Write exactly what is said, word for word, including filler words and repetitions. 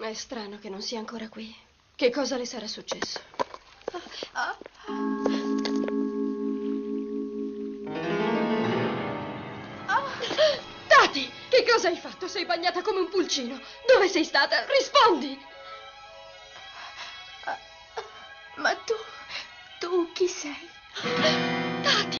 È strano che non sia ancora qui. Che cosa le sarà successo? Ah, ah. Tati, che cosa hai fatto? Sei bagnata come un pulcino. Dove sei stata? Rispondi! Ma tu, tu chi sei? Tati!